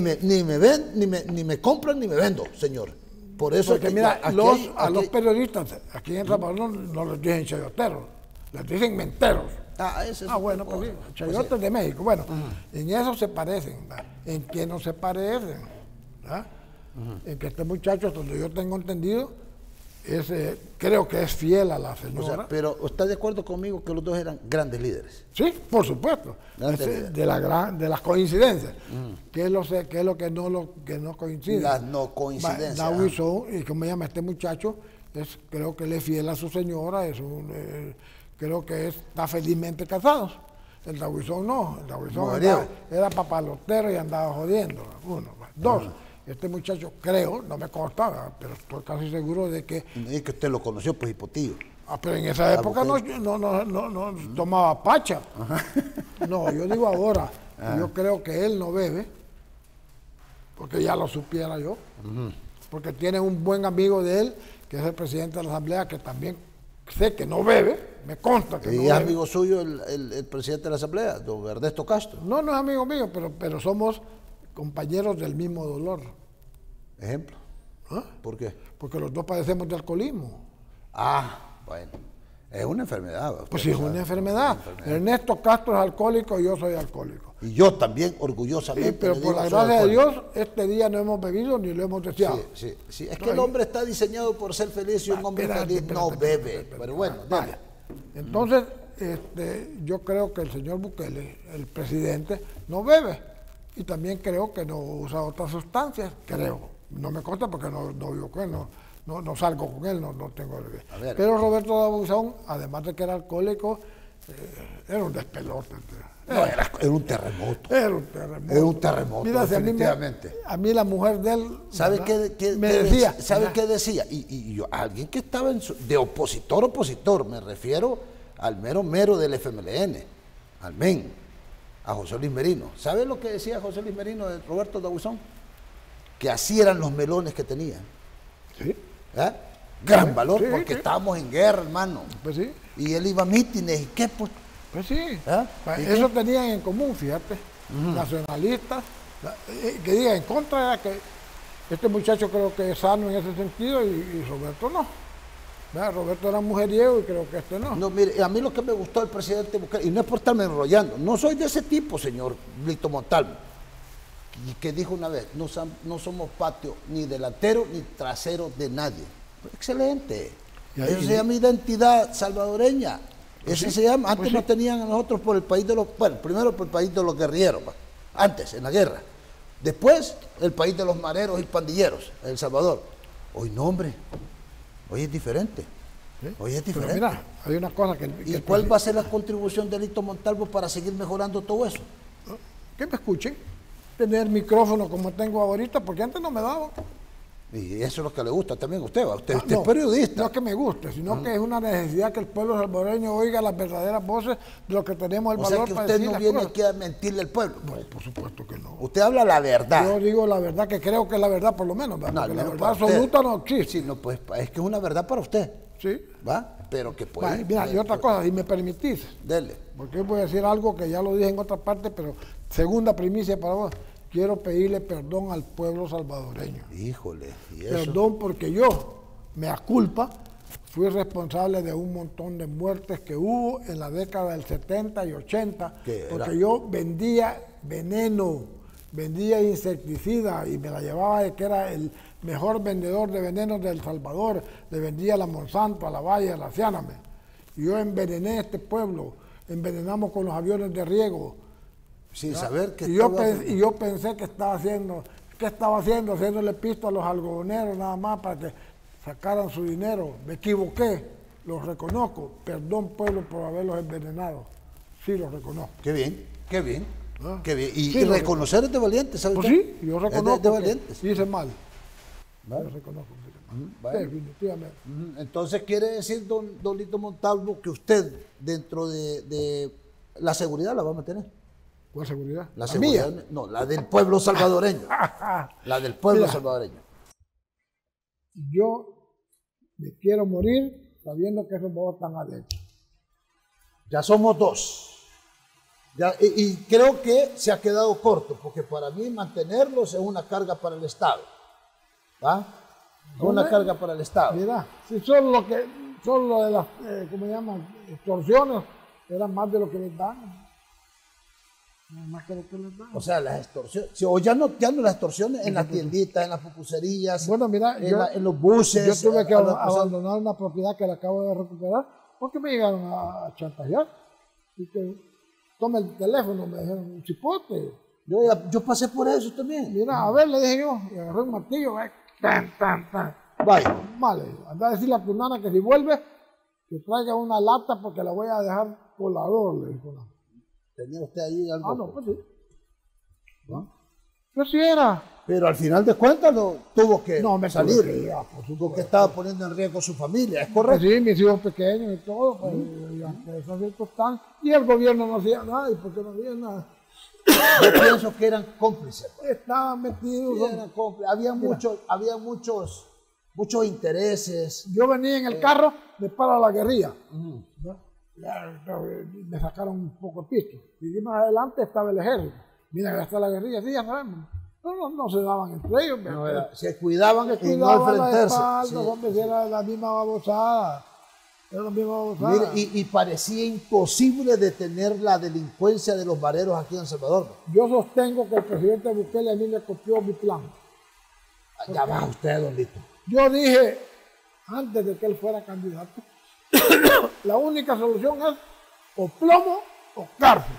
me compran ni me vendo, señor. Por eso. Porque mira, a los periodistas aquí en El Salvador no les dicen chayoteros, les dicen menteros. Bueno, pues sí, chayotes de México. Bueno, en eso se parecen. ¿En qué no se parecen? En que este muchacho, donde yo tengo entendido, creo que es fiel a la señora. O sea, pero ¿está de acuerdo conmigo que los dos eran grandes líderes? Sí, por supuesto. De las coincidencias. ¿Qué es lo que no coincide? Las no coincidencias. Dawson, y como se llama este muchacho, creo que él es fiel a su señora, creo que está felizmente casado. El Dawson no, el Dawson era papalotero y andaba jodiendo. 1, 2. Este muchacho, creo, no me consta, pero estoy casi seguro de que... Es que usted lo conoció, pues, hipotío. Pero en esa época no tomaba pacha. No, yo digo ahora, yo creo que él no bebe, porque ya lo supiera yo, porque tiene un buen amigo de él, que es el presidente de la Asamblea, que también sé que no bebe, me consta que no bebe. ¿Y es amigo suyo el presidente de la Asamblea, don Ernesto Castro? No, no es amigo mío, pero somos compañeros del mismo dolor. ¿Ejemplo? ¿Por qué? Porque los dos padecemos de alcoholismo. Bueno, es una enfermedad. Pues sí, es una enfermedad. Ernesto Castro es alcohólico y yo soy alcohólico. Y yo también, orgullosamente. Sí, pero por la gracia de Dios, este día no hemos bebido ni lo hemos deseado. Sí. Es que el hombre está diseñado por ser feliz y un hombre feliz no bebe. Pero bueno, vale. Entonces, yo creo que el señor Bukele, el presidente, no bebe. Y también creo que no usa otras sustancias, creo. No me consta porque no vivo con él, no salgo con él, no tengo... Pero Roberto Dawson, además de que era alcohólico, era un despelote. Era un terremoto. Era un terremoto. Era un terremoto, mira, definitivamente. A mí la mujer de él... ¿Sabe qué decía? ¿Sabe qué decía? Y yo, alguien que estaba de opositor, me refiero al mero del FMLN, al MEN, a José Luis Merino. ¿Sabe lo que decía José Luis Merino de Roberto Dawson? Que así eran los melones que tenían. Sí. Gran valor, porque estábamos en guerra, hermano. Pues sí. Y él iba a mítines, ¿y qué? Pues sí. Eso tenían en común, fíjate. Nacionalistas, que digan en contra, era que este muchacho creo que es sano en ese sentido y Roberto no. Roberto era mujeriego y creo que este no. No, mire, a mí lo que me gustó del presidente Bukele, y no es por estarme enrollando, no soy de ese tipo, señor Víctor Montalvo, y que dijo una vez, no somos patio ni delantero ni trasero de nadie. Excelente. Eso se llama identidad salvadoreña. Eso se llama, antes no tenían a nosotros por el país de los, primero por el país de los guerrilleros, antes, en la guerra. Después, el país de los mareros y pandilleros, El Salvador. Hoy no, hombre. Hoy es diferente. Hoy es diferente. Pero mira, hay una cosa que... ¿Y cuál va a ser la contribución de Lito Montalvo para seguir mejorando todo eso? Que me escuchen. Tener micrófono como tengo ahorita, porque antes no me daba. Y eso es lo que le gusta también a usted, ¿va? Usted No, es periodista. no es que me guste, sino que es una necesidad que el pueblo salvadoreño oiga las verdaderas voces de lo que tenemos el O sea valor que para usted decir no las viene cosas. aquí a mentirle al pueblo. No, por supuesto que no. Usted habla la verdad. Yo digo la verdad que creo que es la verdad por lo menos, ¿verdad? No, Porque la no, verdad para usted. absoluta no existe. Sí, no, pues es que es una verdad para usted, Sí. ¿va? Pero que puede. Vale, mira, y otra cosa, si me permitís, Dele. porque yo voy a decir algo que ya lo dije en otra parte, pero segunda primicia para vos, quiero pedirle perdón al pueblo salvadoreño. Híjole, ¿y eso? Perdón porque yo, mea culpa, fui responsable de un montón de muertes que hubo en la década del 70 y 80, ¿Qué era? porque yo vendía veneno, vendía insecticida y me la llevaba de que era el mejor vendedor de venenos de El Salvador, le vendía a la Monsanto, a la Bayer, a la Cianame. Y yo envenené este pueblo, envenenamos con los aviones de riego. Sin saber que Y yo pensé que estaba haciendo, ¿qué estaba haciendo? Haciéndole pisto a los algodoneros nada más para que sacaran su dinero. Me equivoqué, los reconozco. Perdón, pueblo, por haberlos envenenado. Sí, los reconozco. Qué bien, qué bien, Ah. qué bien. Y, Sí, y lo reconocer es de valientes, ¿sabes? Pues usted? sí, yo Es reconozco de que valientes. hice mal. ¿Vale? Yo reconozco que hice mal. Vale. Definitivamente. Entonces quiere decir, don Lito Montalvo, que usted dentro de la seguridad la va a mantener. ¿Cuál seguridad? La ¿La seguridad, mía? no, la del pueblo salvadoreño. La del pueblo Mira. salvadoreño. Yo me quiero morir sabiendo que esos dos están adentro. Ya somos dos. Ya, y creo que se ha quedado corto, porque para mí mantenerlos es una carga para el Estado. ¿Va? Es una Hombre, carga para el Estado. Mira, si solo lo de las, ¿cómo se llaman? Extorsiones, era más de lo que les dan. Más que lo que les dan. O sea, las extorsiones. O ya no las extorsiones en las tienditas, en las pupuserías, Bueno, mira, en los buses. yo tuve que a las personas. abandonar una propiedad que la acabo de recuperar porque me llegaron a chantajear. Y que tome el teléfono, me dijeron, un chipote. Yo pasé por eso también. Mira, a ver, le dije yo, y agarré un martillo, tan, tan, tan. Vaya. Vale, anda a decirle a tu nana que si vuelve, que traiga una lata porque la voy a dejar colador, le dijo. Tenía usted ahí algo. Ah, no, pues sí. ¿No? Yo sí era. Pero al final de cuentas tuvo que No, me salir. tuve que ir, por supuesto. Porque estaba poniendo en riesgo su familia, ¿es Pues correcto? sí, mis hijos pequeños y todo, pues, y ante esas circunstancias. Y el gobierno no hacía nada, ¿y por qué no hacía nada? Yo pienso que eran cómplices. Pues. Estaban metidos. Sí, eran cómplices. Había muchos intereses. Yo venía en el carro de para la guerrilla. ¿no? Ya, me sacaron un poco el pisto. Y más adelante estaba el ejército. Mira, ya está la guerrilla, sí, ya sabemos. Pero no se daban entre ellos. Se cuidaban se y no cuidaban las enfrentarse. espaldas, Sí. hombre, si era la misma babosada. Era la misma babosada. Mire, y parecía imposible detener la delincuencia de los bareros aquí en El Salvador. Yo sostengo que el presidente Bukele a mí me copió mi plan. Ya va usted, don Lito. Yo dije, antes de que él fuera candidato, la única solución es o plomo o cárcel.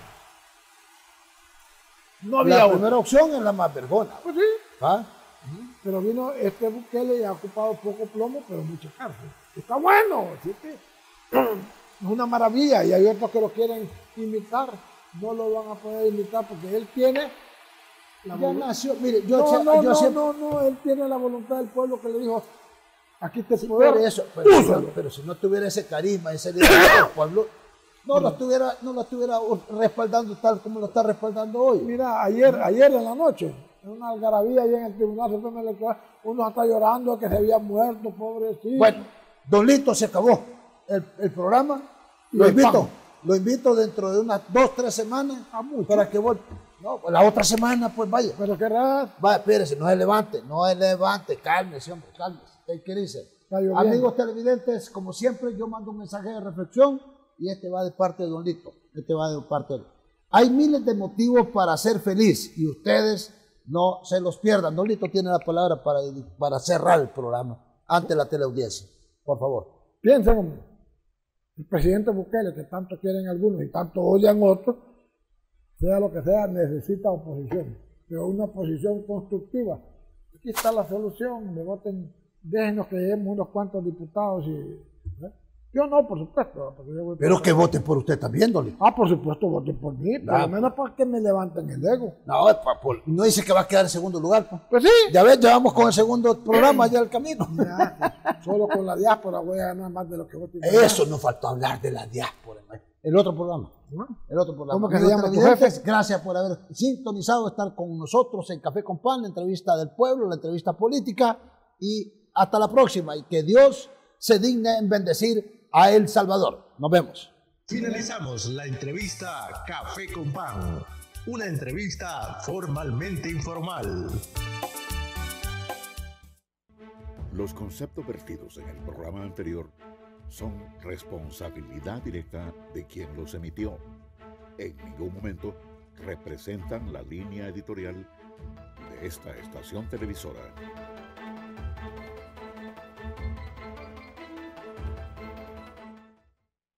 No había La otra. primera opción es la más vergona. Pues sí, ¿Va? pero vino este Bukele y ha ocupado poco plomo, pero mucha cárcel. Está bueno, ¿sí? Es una maravilla y hay otros que lo quieren imitar. No lo van a poder imitar porque él tiene la Ya voluntad. nació, mire, No, él tiene la voluntad del pueblo que le dijo, aquí está el poder, pero si no tuviera ese carisma, ese liderazgo del pueblo, no lo estuviera respaldando tal como lo está respaldando hoy. Mira, ayer en la noche, en una algarabía allá en el Tribunal Supremo Electoral, uno está llorando que se había muerto, pobrecito. Bueno, don Lito, se acabó el programa. Lo invito dentro de unas 2-3 semanas para que vuelva. No, pues la otra semana, pues vaya. Pero qué raro. Va, espérese, no se levante, cálmese, hombre, cálmese. ¿Qué dice? Amigos televidentes, como siempre, yo mando un mensaje de reflexión y este va de parte de don Lito. Hay miles de motivos para ser feliz y ustedes no se los pierdan. Don Lito tiene la palabra para cerrar el programa ante la teleaudiencia. Por favor. Piensen, hombre, el presidente Bukele, que tanto quieren algunos y tanto odian otros, sea lo que sea, necesita oposición, pero una oposición constructiva. Aquí está la solución, me voten, déjenos que lleguemos unos cuantos diputados y Yo no, por supuesto. Pero que voten por usted también, Dolly. Por supuesto, voten por mí, por lo menos para que me levanten el ego. No dice que va a quedar en segundo lugar. Pues sí. Ya ves, ya vamos con el segundo programa, ya el camino. Ya, solo con la diáspora voy a ganar más de lo que voy a tener. Eso nos faltó hablar de la diáspora. El otro programa. El otro programa. ¿Cómo que se llama tu jefe? Gracias por haber sintonizado, estar con nosotros en Café con Pan, la entrevista del pueblo, la entrevista política. Y hasta la próxima. Y que Dios se digne en bendecir a El Salvador. Nos vemos. Finalizamos la entrevista Café con Pan, una entrevista formalmente informal. Los conceptos vertidos en el programa anterior son responsabilidad directa de quien los emitió. En ningún momento representan la línea editorial de esta estación televisora.